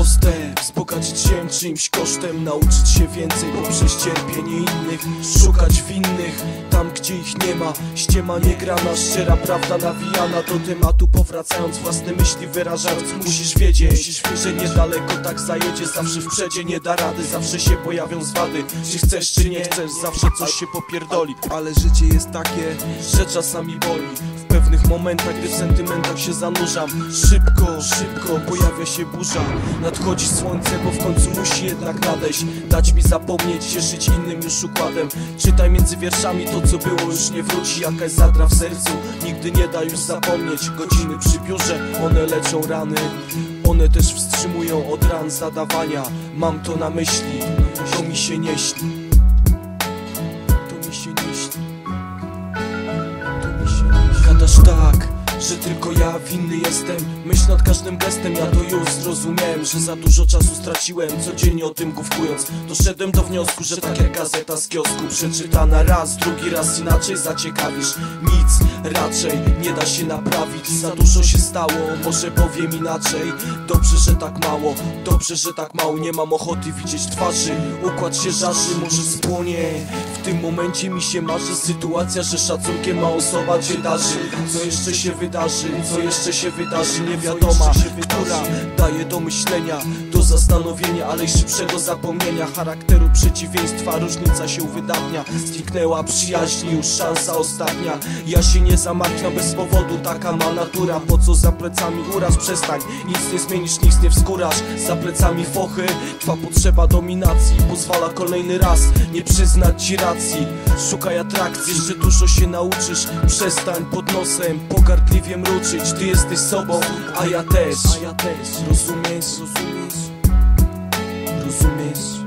proste, wzbogacić się czymś kosztem, nauczyć się więcej poprzez cierpienie innych, szukać winnych tam, gdzie ich nie ma. Ściema niegrana, szczera prawda nawijana do tematu, powracając własne myśli wyrażając. Musisz wiedzieć, że niedaleko tak zajedzie, zawsze w przedzie nie da rady, zawsze się pojawią zwady. Czy chcesz, czy nie chcesz, zawsze coś się popierdoli. Ale życie jest takie, że czasami boli. W pewnych momentach, gdy w sentymentach się zanurzam, szybko pojawia się burza. Nadchodzi słońce, bo w końcu musi jednak nadejść, dać mi zapomnieć, cieszyć innym już układem. Czytaj między wierszami, to co było już nie wróci. Jakaś zadra w sercu, nigdy nie da już zapomnieć. Godziny przy biurze, one leczą rany, one też wstrzymują od ran zadawania. Mam to na myśli, to mi się nie śni. Gadasz tak, że tylko ja winny jestem. Myśl nad każdym gestem, ja to już zrozumiałem, że za dużo czasu straciłem, codziennie o tym główkując. Doszedłem do wniosku, że tak jak gazeta z kiosku, przeczytana raz, drugi raz inaczej zaciekawisz. Nic raczej nie da się naprawić, za dużo się stało, może powiem inaczej. Dobrze, że tak mało, dobrze, że tak mało. Nie mam ochoty widzieć twarzy, układ się żarzy, może spłonie. W tym momencie mi się marzy sytuacja, że szacunkiem ma osoba cię darzy. Co jeszcze się wydarzy, co jeszcze się wydarzy, nie wiadoma, która daje do myślenia, do zastanowienia, ale i szybszego zapomnienia. Charakteru przeciwieństwa, różnica się uwydatnia. Zniknęła przyjaźń, już szansa ostatnia. Ja się nie zamartwiam bez powodu, taka ma natura. Po co za plecami uraz, przestań, nic nie zmienisz, nic nie wskórasz. Za plecami fochy, twa potrzeba dominacji pozwala kolejny raz nie przyznać ci racji. Szukaj atrakcji, jeszcze dużo się nauczysz. Przestań pod nosem pogardliwie mruczyć. Ty jesteś sobą, a ja też. Rozumiesz?